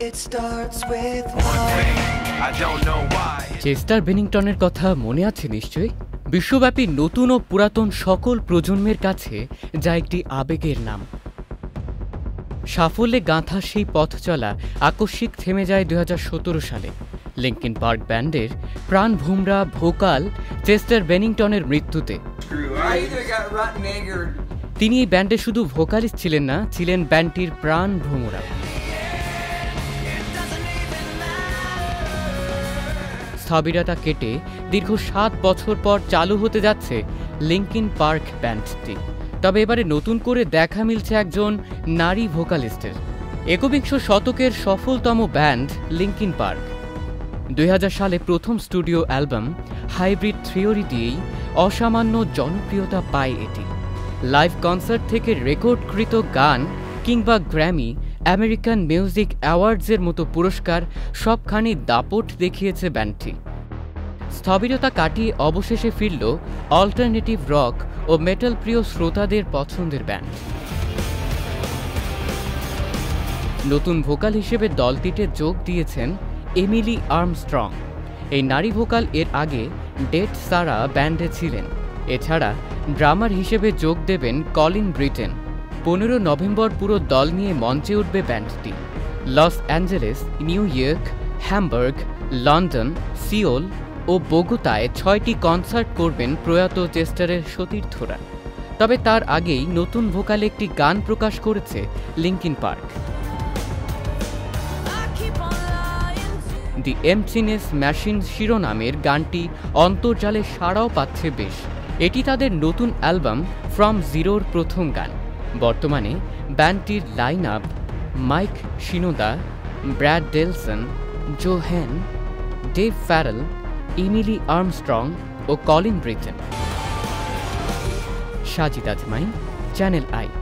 It starts with one thing, I don't know why. Chester বেনিংটনের কথা মনে আছে নিশ্চয়ই। বিশ্বব্যাপী নতুন ও পুরাতন সকল প্রজন্মের কাছে যা একটি আবেগের নাম। সাফল্যে গাঁথা সেই পথ চলা আকস্মিক থেমে যায় 2017 সালে লিঙ্কিন পার্ক ব্যান্ডের প্রাণভোমরা ভোকাল চেস্টার বেনিংটনের মৃত্যুতে। তিনি এই ব্যান্ডে শুধু ভোকালিস্ট ছিলেন না, ছিলেন ব্যান্ডটির প্রাণভোমরা। স্থবিরতা কেটে দীর্ঘ 7 বছর পর চালু হতে যাচ্ছে লিঙ্কিন পার্ক ব্যান্ডটি। তবে এবারে নতুন করে দেখা মিলছে একজন নারী ভোকালিস্টের। একবিংশ শতকের সফলতম ব্যান্ড লিঙ্কিন পার্ক। 2000 সালে প্রথম স্টুডিও অ্যালবাম হাইব্রিড থিওরি দিয়েই অসামান্য জনপ্রিয়তা পায় এটি। লাইভ কনসার্ট থেকে রেকর্ডকৃত গান কিংবা গ্র্যামি, আমেরিকান মিউজিক অ্যাওয়ার্ডসের মতো পুরস্কার সবখানি দাপট দেখিয়েছে ব্যান্ডটি। স্থবিরতা কাটিয়ে অবশেষে ফিরল অল্টারনেটিভ রক ও মেটাল প্রিয় শ্রোতাদের পছন্দের ব্যান্ড। নতুন ভোকাল হিসেবে দলটিতে যোগ দিয়েছেন এমিলি আর্মস্ট্রং। এই নারী ভোকাল এর আগে ডেড সারা ব্যান্ডে ছিলেন। এছাড়া ড্রামার হিসেবে যোগ দেবেন কলিন ব্রিটেন। 15 নভেম্বর পুরো দল নিয়ে মঞ্চে উঠবে ব্যান্ডটি। Los Angeles, New York, Hamburg, London, Seoul ও বোগোতায় 6টি কনসার্ট করবেন প্রয়াত চেস্টারের সতীর্থরা। তবে তার আগেই নতুন ভোকালে একটি গান প্রকাশ করেছে Linkin Park. The emptiness machine শিরোনামের গানটি অন্তর্জালে সাড়াও পাচ্ছে বেশ। এটি তাদের নতুন অ্যালবাম ফ্রম জিরোর প্রথম গান। বর্তমানে ব্যান্ডটির line up Mike Shinoda, Brad Delson, Joe Hahn, Dave Farrell, Emily Armstrong ও Colin Brittain. Sajid Azmain, Channel I.